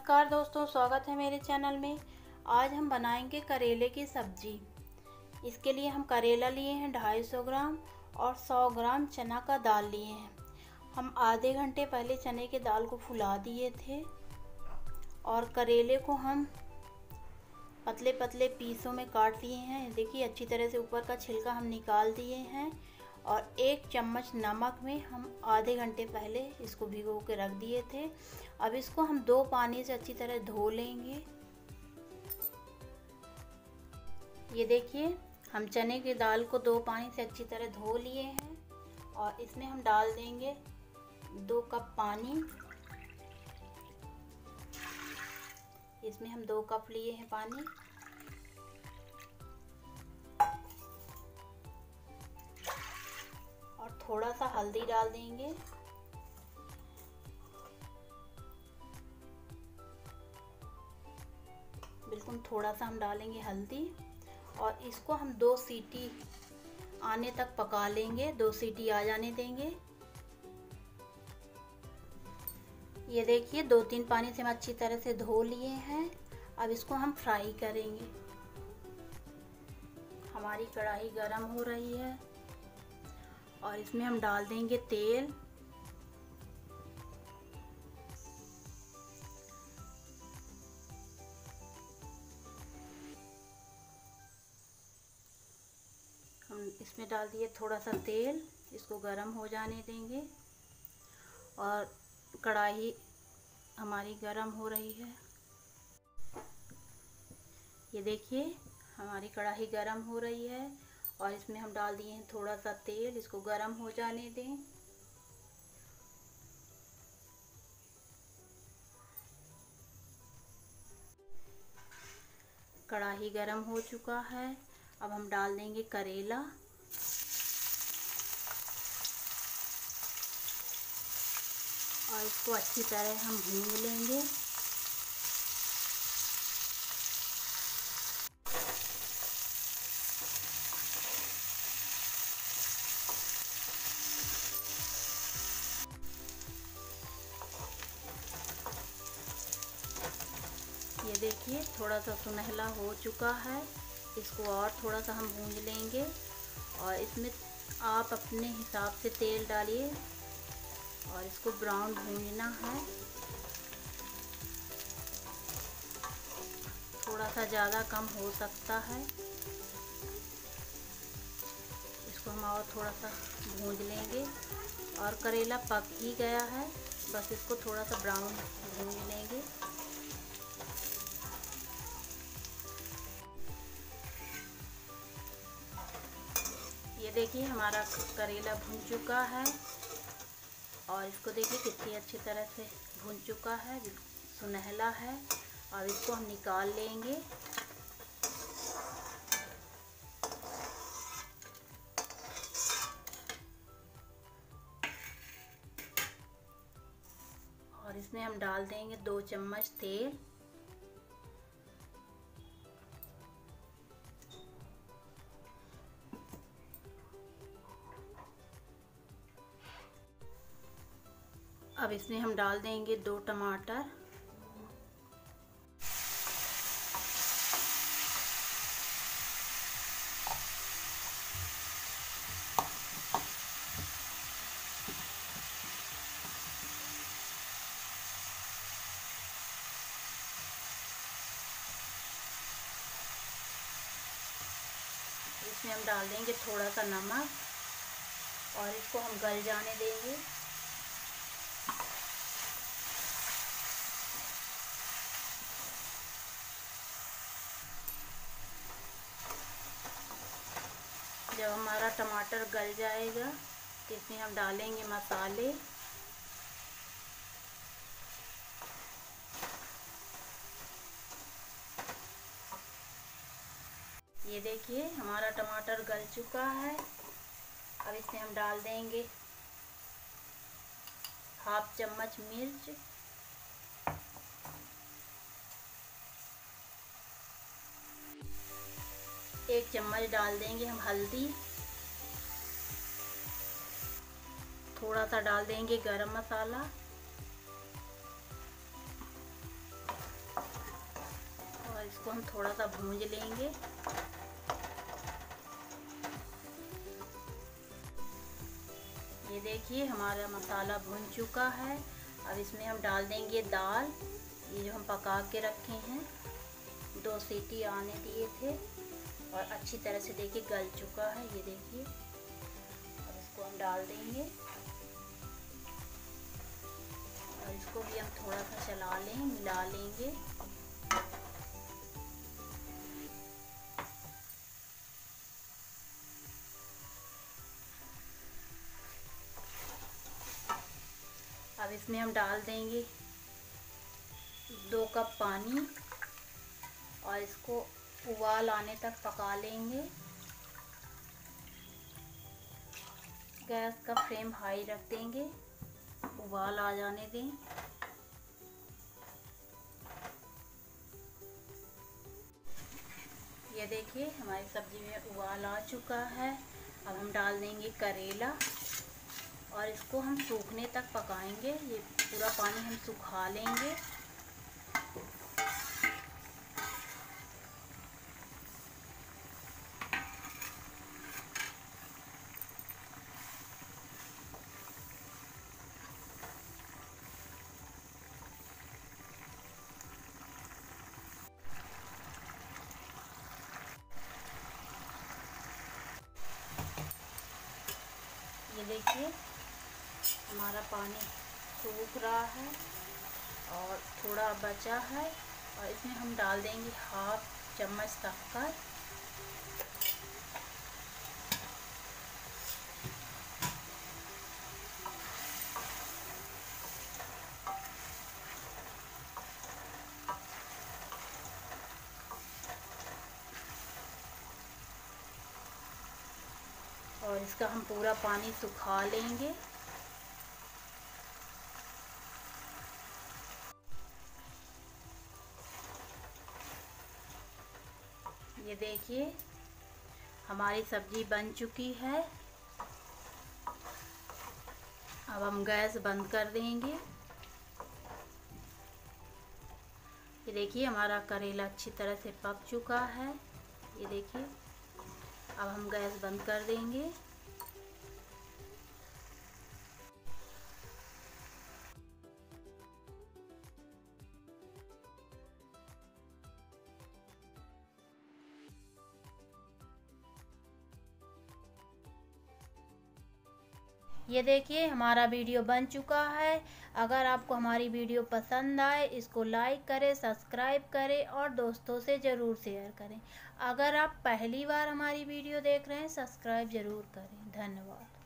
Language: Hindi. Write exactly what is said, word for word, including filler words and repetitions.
नमस्कार दोस्तों, स्वागत है मेरे चैनल में। आज हम बनाएंगे करेले की सब्जी। इसके लिए हम करेला लिए हैं ढाई सौ ग्राम और सौ ग्राम चना का दाल लिए हैं। हम आधे घंटे पहले चने के दाल को फुला दिए थे और करेले को हम पतले पतले पीसों में काट लिए हैं। देखिए अच्छी तरह से ऊपर का छिलका हम निकाल दिए हैं और एक चम्मच नमक में हम आधे घंटे पहले इसको भिगो के रख दिए थे। अब इसको हम दो पानी से अच्छी तरह धो लेंगे। ये देखिए हम चने की दाल को दो पानी से अच्छी तरह धो लिए हैं और इसमें हम डाल देंगे दो कप पानी। इसमें हम दो कप लिए हैं पानी। और थोड़ा सा हल्दी डाल देंगे। बिल्कुल थोड़ा सा हम डालेंगे हल्दी और इसको हम दो सीटी आने तक पका लेंगे। दो सीटी आ जाने देंगे। ये देखिए दो तीन पानी से हम अच्छी तरह से धो लिए हैं। अब इसको हम फ्राई करेंगे। हमारी कढ़ाई गरम हो रही है और इसमें हम डाल देंगे तेल। हम इसमें डाल दिए थोड़ा सा तेल। इसको गरम हो जाने देंगे और कढ़ाई हमारी गरम हो रही है। ये देखिए हमारी कढ़ाई गरम हो रही है और इसमें हम डाल दिए हैं थोड़ा सा तेल। इसको गरम हो जाने दें। कढ़ाई गरम हो चुका है। अब हम डाल देंगे करेला और इसको अच्छी तरह हम भून लेंगे। ये देखिए थोड़ा सा सुनहला हो चुका है। इसको और थोड़ा सा हम भून लेंगे और इसमें आप अपने हिसाब से तेल डालिए और इसको ब्राउन भूनना है। थोड़ा सा ज़्यादा कम हो सकता है। इसको हम और थोड़ा सा भून लेंगे और करेला पक ही गया है। बस इसको थोड़ा सा ब्राउन भून लेंगे। ये देखिए हमारा करेला भुन चुका है और इसको देखिए कितनी अच्छी तरह से भुन चुका है, सुनहला है। और इसको हम निकाल लेंगे। और इसमें हम डाल देंगे दो चम्मच तेल। अब इसमें हम डाल देंगे दो टमाटर। इसमें हम डाल देंगे थोड़ा सा नमक और इसको हम गल जाने देंगे। जब हमारा टमाटर गल जाएगा तो इसमें हम डालेंगे मसाले। ये देखिए हमारा टमाटर गल चुका है। अब इसमें हम डाल देंगे हाफ चम्मच मिर्च, एक चम्मच डाल देंगे हम हल्दी, थोड़ा सा डाल देंगे गरम मसाला इसको हम थोड़ा सा भूंज लेंगे। ये देखिए हमारा मसाला भून चुका है। अब इसमें हम डाल देंगे दाल, ये जो हम पका के रखे हैं, दो सीटी आने दिए थे और अच्छी तरह से देखिए गल चुका है। ये देखिए अब इसको हम डाल देंगे और इसको भी हम थोड़ा सा चला लें, मिला लेंगे। अब इसमें हम डाल देंगे दो कप पानी और इसको उबाल आने तक पका लेंगे। गैस का फ्लेम हाई रख देंगे, उबाल आ जाने दें। ये देखिए हमारी सब्जी में उबाल आ चुका है। अब हम डाल देंगे करेला और इसको हम सूखने तक पकाएंगे। ये पूरा पानी हम सुखा लेंगे। ये देखिए हमारा पानी सूख रहा है और थोड़ा बचा है और इसमें हम डाल देंगे हाफ चम्मच शक्कर। और इसका हम पूरा पानी सुखा लेंगे। ये देखिए हमारी सब्जी बन चुकी है। अब हम गैस बंद कर देंगे। ये देखिए हमारा करेला अच्छी तरह से पक चुका है। ये देखिए अब हम गैस बंद कर देंगे। ये देखिए हमारा वीडियो बन चुका है। अगर आपको हमारी वीडियो पसंद आए इसको लाइक करें, सब्सक्राइब करें और दोस्तों से ज़रूर शेयर करें। अगर आप पहली बार हमारी वीडियो देख रहे हैं सब्सक्राइब ज़रूर करें। धन्यवाद।